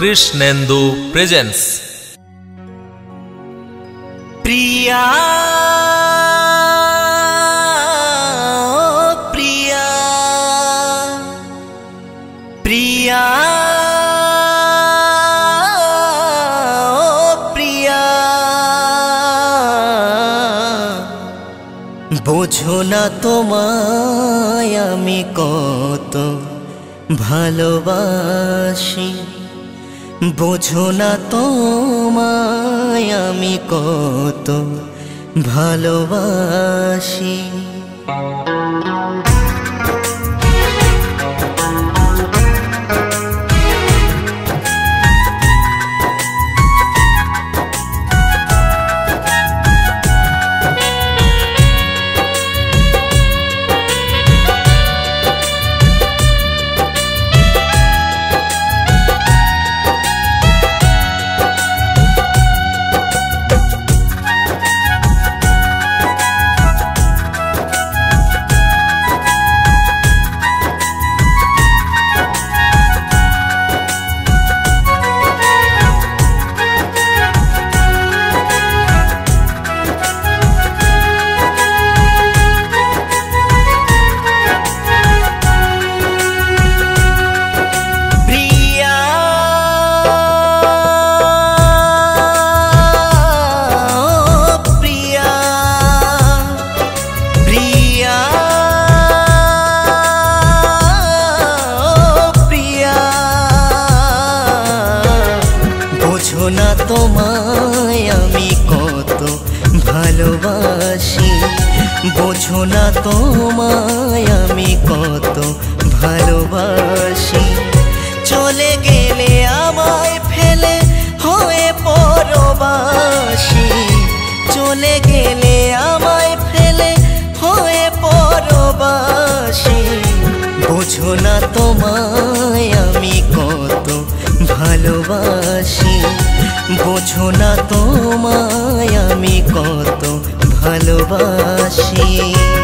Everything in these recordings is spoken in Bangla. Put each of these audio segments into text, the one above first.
Krishnendu presents Priya Priya Priya Priya বোঝো না তোমায় আমি কত ভালোবাসি বোঝো না তোমায় আমি কত ভালোবাসি না তোমায় আমি কত ভালোবাসি বোঝো না তোমায় আমি কত ভালোবাসি চলে গেলে আমায় ফেলে হয়ে পরবাসী চলে গেলে আমায় ফেলে হয়ে পরবাসী বোঝো না তোমায় আমি কত ভালোবাসি বোঝো না তোমায় আমি কত ভালোবাসি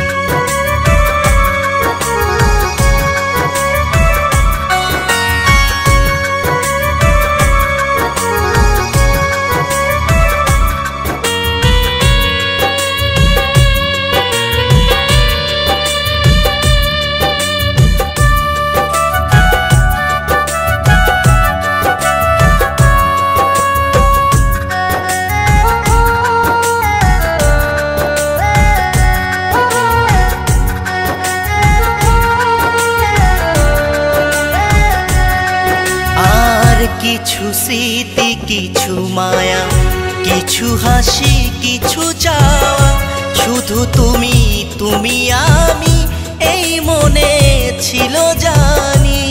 কিছু স্মৃতি কিছু মায়া কিছু হাসি কিছু চাওয়া শুধু তুমি তুমি আমি এই মনে ছিল জানি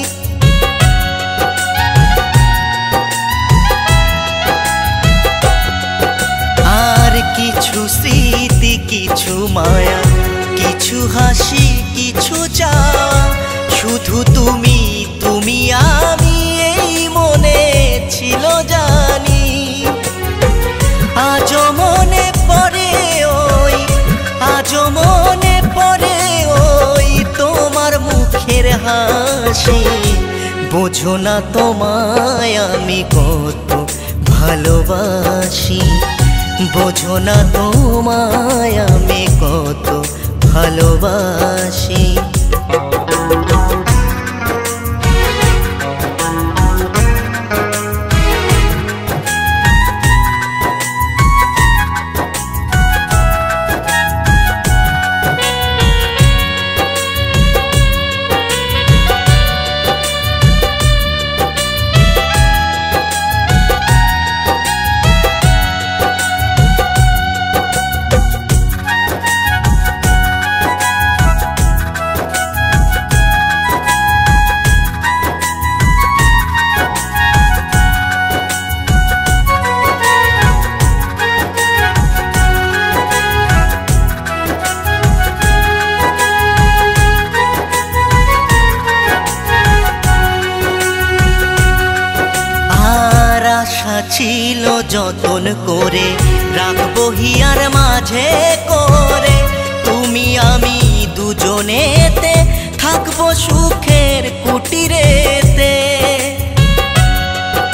আর কিছু স্মৃতি কিছু মায়া কিছু হাসি কিছু চাওয়া শুধু তুমি তুমি আমি মনে ছিল জানি আজও মনে পড়ে ওই আজও মনে পড়ে ওই তোমার মুখের হাসি বোঝো না তোমায় আমি কত ভালোবাসি বোঝো না তোমায় আমি কত ভালোবাসি ছিল যতন করে রাখবো হিয়ার মাঝে করে তুমি আমি দুজনেতে থাকবো সুখের কুটিরেতে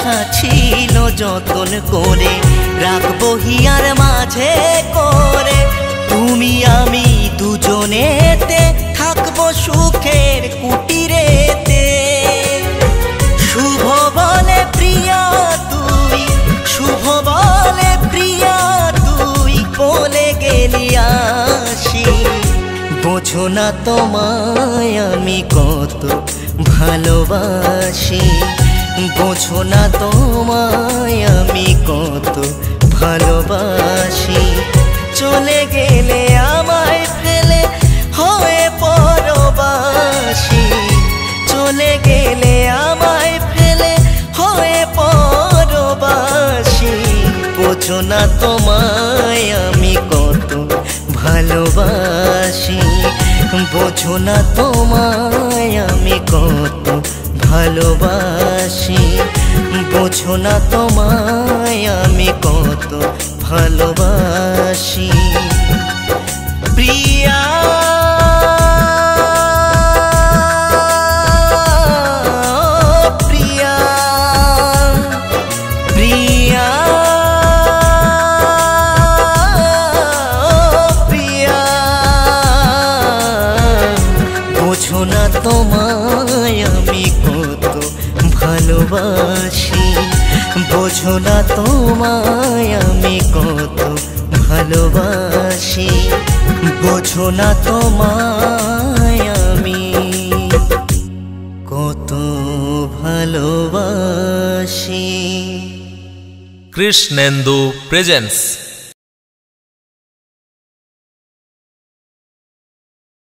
আশা ছিল যতন করে রাখবো হিয়ার মাঝে করে তুমি আমি দুজনেতে থাকবো সুখের কুটিরেতে শুভ বলে প্রিয়া তুই শুভ বলে প্রিয়া তুই বলে গেলি আসি বোঝো না তোমায় আমি কত ভালোবাসি বোঝো না তোমায় আমি কত ভালোবাসি চলে গেলে আমায় ফেলে হয়ে পরবাসী চলে গেলে আমায় ফেলে হয়ে পরবাসী বোঝো না তোমায় আমি কত ভালোবাসি বোঝো না তোমায় আমি কত ভালোবাসি বোঝো না তোমায় আমি কত ভালোবাসি প্রিয়া প্রিয়া প্রিয়া প্রিয়া বোঝো না তোমায় আমি কত ভালোবাসি বোঝো না তোমায় আমি কত ভালোবাসি বোঝো না তোমায় আমি কত ভালোবাসি কৃষ্ণেন্দু প্রেজেন্স।